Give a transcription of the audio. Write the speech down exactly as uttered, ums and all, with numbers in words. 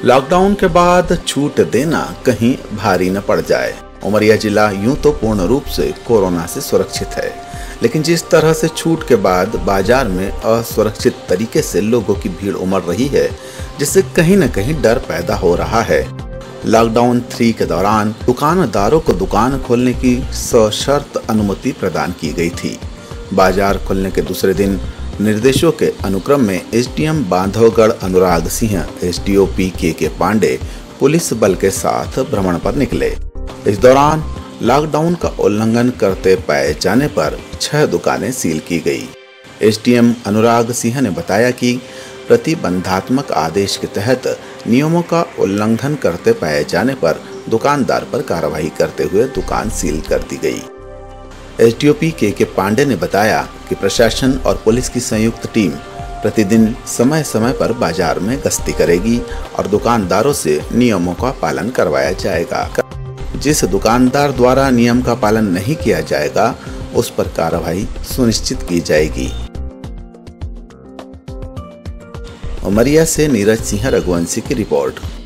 Lockdown के बाद छूट देना कहीं भारी न पड़ जाए। उमरिया जिला यूं तो पूर्ण रूप से कोरोना से सुरक्षित है, लेकिन जिस तरह से छूट के बाद बाजार में असुरक्षित तरीके से लोगों की भीड़ उमड़ रही है, जिससे कहीं न कहीं डर पैदा हो रहा है। लॉकडाउन थ्री के दौरान दुकानदारों को दुकान खोलने की सशर्त अनुमति प्रदान की गई थी। बाजार खुलने के दूसरे दिन निर्देशों के अनुक्रम में SDM Bandhavgarh Anurag Singh, SDOP K K Pandey police बल के साथ भ्रमण पर निकले। इस दौरान लॉकडाउन का उल्लंघन करते पाए जाने पर छह दुकानें सील की गई। एसडीएम अनुराग सिंह ने बताया कि प्रतिबंधात्मक आदेश के तहत नियमों का उल्लंघन करते पाए जाने पर दुकानदार पर कार्रवाई करते हुए दुकान सील कर दी गई। एसडीओपी के के पांडे ने बताया कि प्रशासन और पुलिस की संयुक्त टीम प्रतिदिन समय समय पर बाजार में गश्ती करेगी और दुकानदारों से नियमों का पालन करवाया जाएगा। जिस दुकानदार द्वारा नियम का पालन नहीं किया जाएगा, उस पर कार्रवाई सुनिश्चित की जाएगी। उमरिया से नीरज सिंह रघुवंशी की रिपोर्ट।